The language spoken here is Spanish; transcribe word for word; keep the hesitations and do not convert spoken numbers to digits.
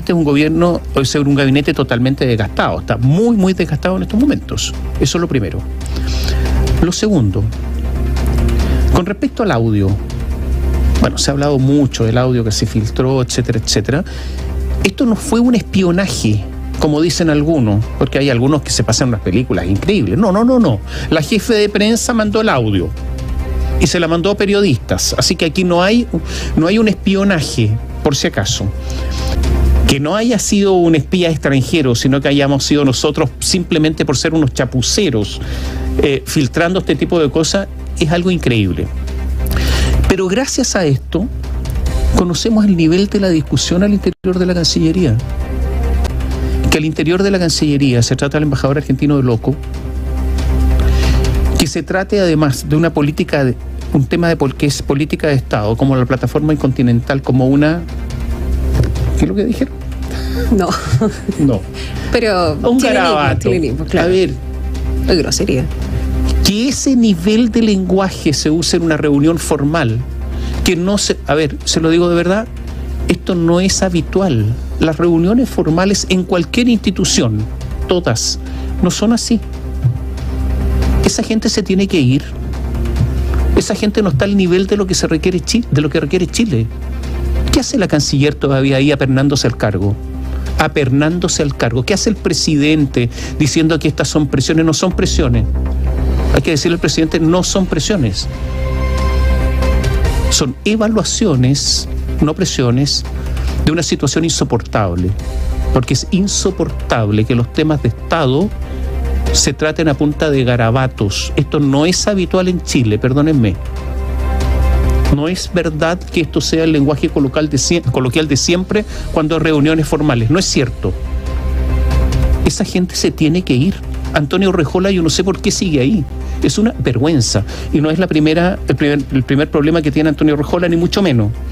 este es un gobierno, es un gabinete totalmente desgastado, está muy, muy desgastado en estos momentos. Eso es lo primero. Lo segundo, con respecto al audio, bueno, se ha hablado mucho del audio que se filtró, etcétera, etcétera. Esto no fue un espionaje, como dicen algunos, porque hay algunos que se pasan unas películas increíbles. No, no, no, no. La jefe de prensa mandó el audio y se la mandó a periodistas. Así que aquí no hay, no hay un espionaje, por si acaso. Que no haya sido un espía extranjero, sino que hayamos sido nosotros simplemente por ser unos chapuceros eh, filtrando este tipo de cosas, es algo increíble. Pero gracias a esto, conocemos el nivel de la discusión al interior de la Cancillería. Que al interior de la Cancillería se trata al embajador argentino de loco, que se trate además de una política, de, un tema de que es política de Estado, como la plataforma incontinental, como una... ¿Qué es lo que dijeron? No. No. Pero... Un garabato. Claro. A ver. Es grosería. Que ese nivel de lenguaje se use en una reunión formal, que no se... A ver, se lo digo de verdad, esto no es habitual. Las reuniones formales en cualquier institución, todas, no son así. Esa gente se tiene que ir. Esa gente no está al nivel de lo que se requiere Chile, de lo que requiere Chile. ¿Qué hace la canciller todavía ahí apernándose al cargo? Apernándose al cargo. ¿Qué hace el presidente diciendo que estas son presiones? No son presiones. Hay que decirle al presidente, no son presiones. Son evaluaciones, no presiones, de una situación insoportable. Porque es insoportable que los temas de Estado se traten a punta de garabatos. Esto no es habitual en Chile, perdónenme. No es verdad que esto sea el lenguaje coloquial de, coloquial de siempre cuando hay reuniones formales. No es cierto. Esa gente se tiene que ir. Antonio Urrejola, yo no sé por qué sigue ahí. Es una vergüenza. Y no es la primera, el primer, el primer problema que tiene Antonio Urrejola, ni mucho menos.